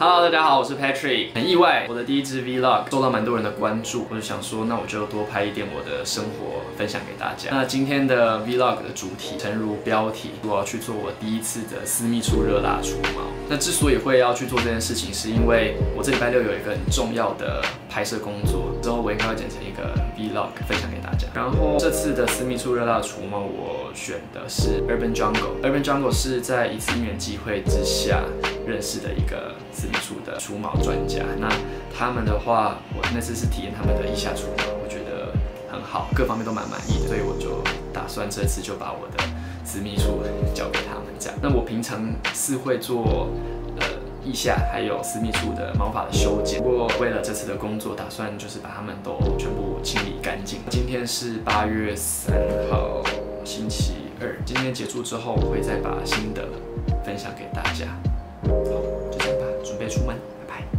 Hello， 大家好，我是 Patrick。很意外，我的第一支 Vlog 受到蛮多人的关注，我就想说，那我就多拍一点我的生活分享给大家。那今天的 Vlog 的主题，诚如标题，我要去做我第一次的私密处热蜡除毛。那之所以会要去做这件事情，是因为我这礼拜六有一个很重要的拍摄工作，之后我应该会剪成一个 Vlog 分享给大家。然后这次的私密处热蜡除毛，我选的是 Urban Jungle。Urban Jungle 是在一次因缘际会之下认识的一个私密处的除毛专家。那他们的话，我那次是体验他们的腋下除毛，我觉得很好，各方面都蛮满意的，所以我就打算这次就把我的私密处交给他们这样。那我平常是会做腋下还有私密处的毛发的修剪，不过为了这次的工作，打算就是把它们都全部清理干净。今天是8月3号，星期二。今天结束之后，我会再把心得分享给大家。好，就这样吧，准备出门，拜拜。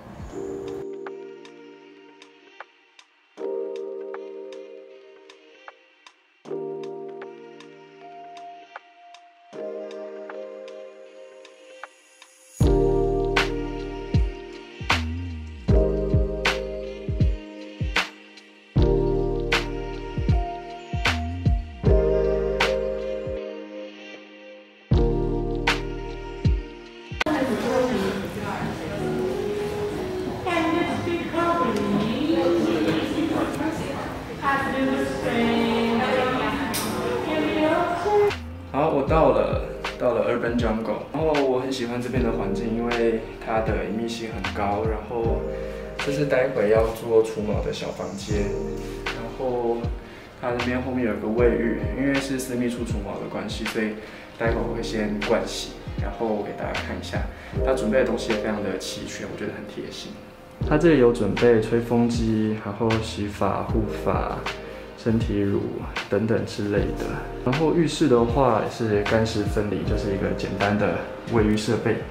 好，我到了 Urban Jungle， 然后我很喜欢这边的环境，因为它的隐秘性很高。然后这是待会要做除毛的小房间，然后它那边后面有一个卫浴，因为是私密处除毛的关系，所以待会我会先盥洗，然后我给大家看一下，它准备的东西也非常的齐全，我觉得很贴心。它这里有准备吹风机，然后洗发、护发、身体乳等等之类的。然后浴室的话也是干湿分离，就是一个简单的卫浴设备。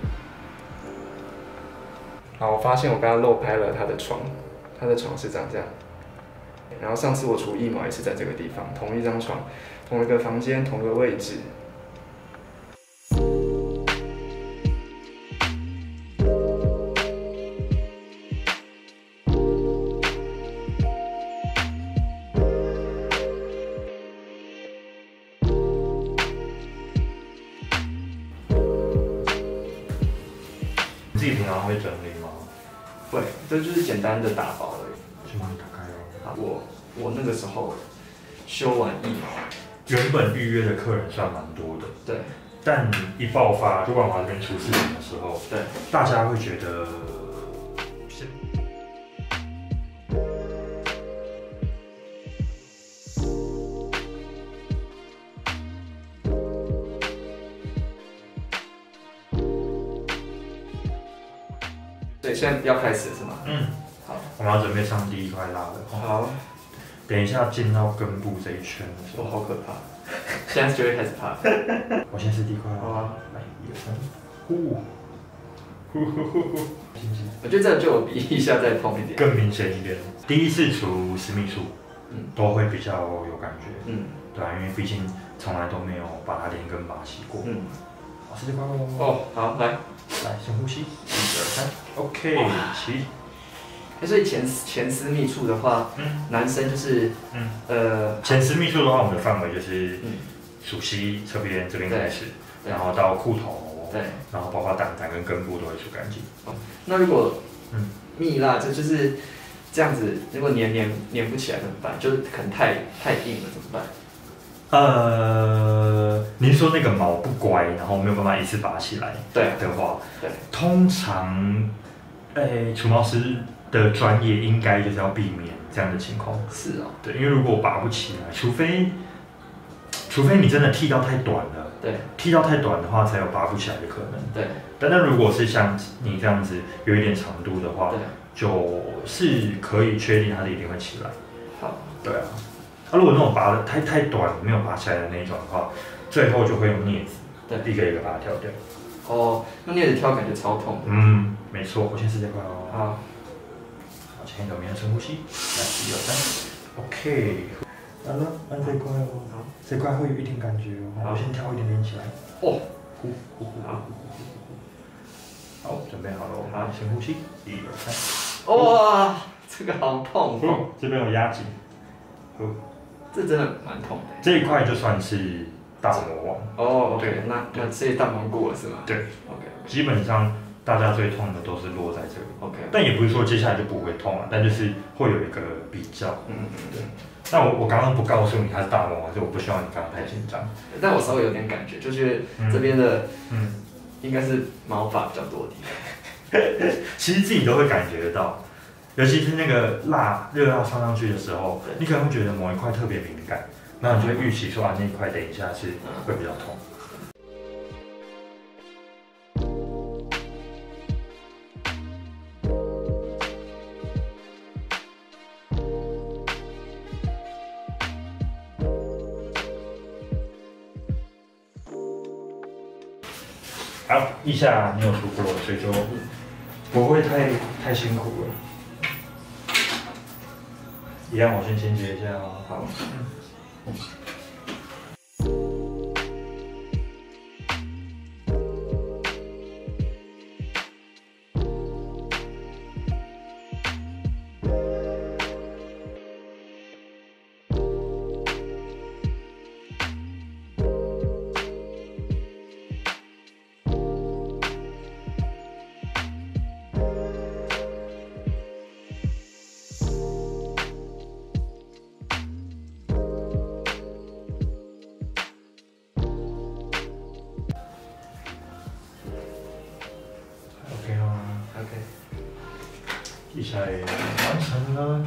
好，我发现我刚刚漏拍了他的床，他的床是长这样。然后上次我除腋毛也是在这个地方，同一张床，同一个房间，同一个位置。 自己平常会整理吗？ 会，这就是简单的打薄而已。 去帮你打开哦。 我那个时候修完腋毛， 原本预约的客人算蛮多的， 对， 但一爆发，就万华这边出事情的时候， 对， 大家会觉得对，现在要开始了是吗？好， 我们要准备上第一块蜡了。 好， 等一下进到根部这一圈的时候， 好可怕，现在就会开始怕。 我先试第一块好啊， 来1、2、3，呼， 我觉得这个就比腋下再痛一点， 更明显一点。第一次除私密处，都会比较有感觉，对啊，因为毕竟从来都没有把它连根拔起过，好，试这块喽。 哦，好，来， 深呼吸，1、2、3 ，OK， 起。 所以前私密处的话，男生就是前私密处的话，我们的范围就是属膝侧边这边开始，然后到裤头，对，然后包括蛋蛋跟根部都会除干净。 那如果蜜蜡就是这样子，如果粘不起来怎么办？就是可能太硬了怎么办？ 您说那个毛不乖，然后没有办法一次拔起来，对的话，对，通常，除毛师的专业应该就是要避免这样的情况。 是哦，对， 因为如果拔不起来，除非你真的剃到太短了，对，剃到太短的话才有拔不起来的可能，对。但如果是像你这样子有一点长度的话，就是可以确定它的一定会起来。好，对啊。如果那种拔的太短没有拔起来的那一种的话，最后就会用镊子，一个一个把它挑掉。哦，用镊子挑感觉超痛的。没错，我先试这块哦。好。前一个面深呼吸，来1、2、3 ，OK。好了，按这块哦，好，这块会有一点感觉哦。我先挑一点点起来。哦，呼呼呼，好。 好，准备好了，好，深呼吸，1、2、3。 哇，这个好痛哦！ 这边有压紧， 这真的蛮痛的。 这一块就算是大魔王。 哦，对，那这一大魔王过了是吗？ 对 ，OK。 基本上大家最痛的都是落在这里。 OK。 但也不是说接下来就不会痛了，但就是会有一个比较。对。那我刚刚不告诉你它是大魔王，所以我不希望你刚刚太紧张。 但我稍微有点感觉，就觉得这边的应该是毛发比较多的地方。 其实自己都会感觉得到，尤其是那个热辣上去的时候，你可能会觉得某一块特别敏感，那你就会预期说那一块等一下是会比较痛。好，腋下你有出过，所以就不会太辛苦了。一样，我先清洁一下哦。好。腋下也完成了，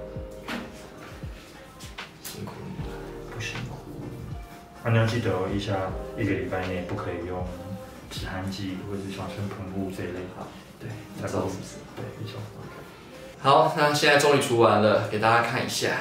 辛苦你了，不辛苦。 你要记得哦，腋下1个礼拜内不可以用止汗剂或者是爽身喷雾这一类。好， 对，才够是不是？ 对，没错。 好，那现在终于除完了，给大家看一下。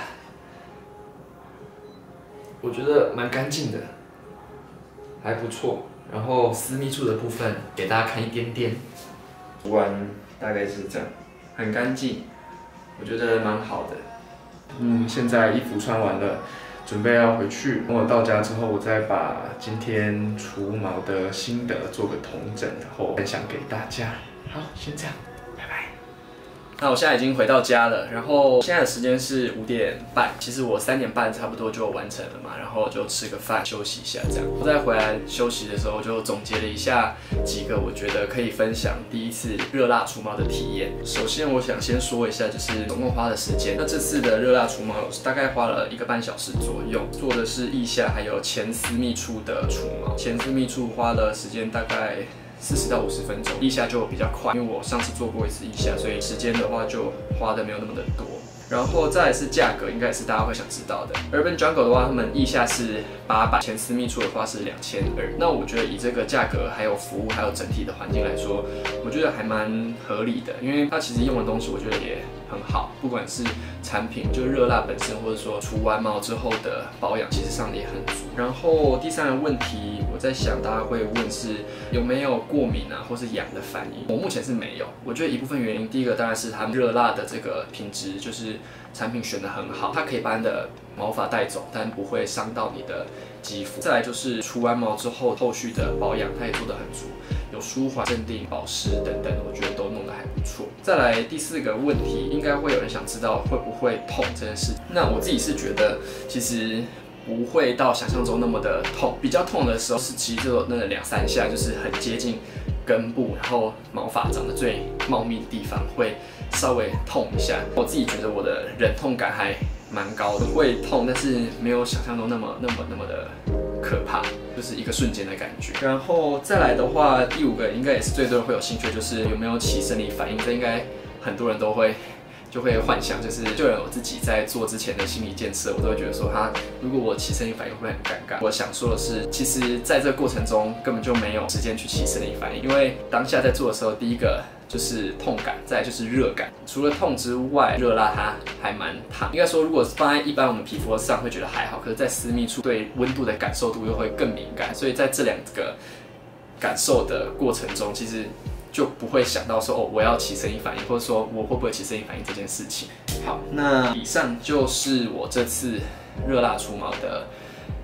我觉得蛮干净的，还不错。然后私密处的部分给大家看一点点，除完大概是这样。很干净，我觉得蛮好的。现在衣服穿完了，准备要回去。等我到家之后，我再把今天除毛的心得做个统整，然后分享给大家。好，先这样，拜拜。那我现在已经回到家了，然后现在的时间是5点半，其实我3点半差不多就完成了嘛，然后就吃个饭休息一下这样。我再回来休息的时候，就总结了一下几个我觉得可以分享第一次热蜡除毛的体验。首先我想先说一下，就是总共花的时间。那这次的热蜡除毛大概花了1个半小时左右，做的是腋下还有前私密处的除毛。前私密处花了时间大概40到50分钟，腋下就比较快，因为我上次做过一次腋下，所以时间的话就花的没有那么的多。然后再来是价格，应该也是大家会想知道的。Urban Jungle 的话，他们腋下是800，前私密处的话是2200。那我觉得以这个价格、还有服务、还有整体的环境来说，我觉得还蛮合理的，因为它其实用的东西我觉得也很好，不管是产品就是热蜡本身，或者说除完毛之后的保养，其实上的也很足。然后第3个问题，我在想大家会问是有没有过敏啊，或是痒的反应。我目前是没有，我觉得一部分原因，第一个当然是他们热蜡的这个品质，就是产品选得很好，它可以把你的毛发带走，但不会伤到你的肌肤。再来就是除完毛之后，后续的保养它也做得很足，有舒缓、镇定、保湿等等，我觉得都弄得还不错。再来第4个问题，应该会有人想知道会不会痛这件事。那我自己是觉得，其实不会到想象中那么的痛，比较痛的时候是其实就那2、3下，就是很接近根部，然后毛发长得最茂密的地方会稍微痛一下。我自己觉得我的忍痛感还蛮高的，会痛，但是没有想象中那么的可怕，就是一个瞬间的感觉。然后再来的话，第5个应该也是最多人会有兴趣，就是有没有起生理反应。这应该很多人都会幻想，就有我自己在做之前的心理建设，我都会觉得说，如果我起生理反应会很尴尬。我想说的是，其实在这个过程中根本就没有时间去起生理反应，因为当下在做的时候，第一个就是痛感，再来就是热感。除了痛之外，热蜡它还蛮烫。应该说，如果放在一般我们皮肤上会觉得还好，可是在私密处对温度的感受度又会更敏感，所以在这2个感受的过程中，其实就不会想到说我要起生理反应，或者说我会不会起生理反应这件事情。好，那以上就是我这次热蜡除毛的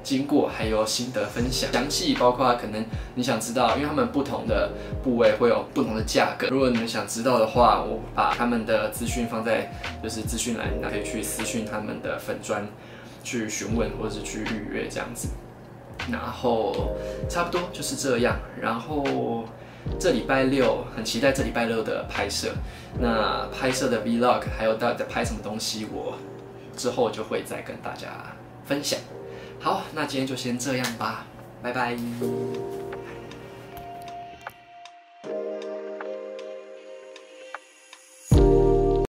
经过还有心得分享，详细包括可能你想知道，因为他们不同的部位会有不同的价格。如果你们想知道的话，我把他们的资讯放在就是资讯栏，可以去私讯他们的粉专去询问或者是去预约这样子。然后差不多就是这样。然后这礼拜六很期待这礼拜六的拍摄。那拍摄的 Vlog 还有到底在拍什么东西，我之后就会再跟大家分享。好，那今天就先这样吧，拜拜。